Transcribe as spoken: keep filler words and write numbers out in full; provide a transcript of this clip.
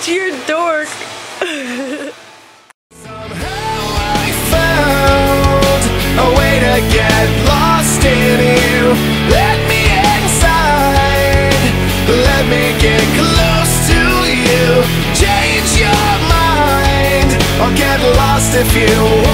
Mochi your dork. Somehow I found a way to get lost in you. Let me inside, let me get close to you. Change your mind, I'll get lost if you